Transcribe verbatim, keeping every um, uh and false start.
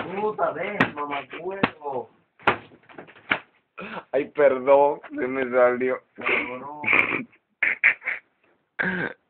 Puta, ven, mamacuevo. Ay, perdón, se me salió. Cabrón.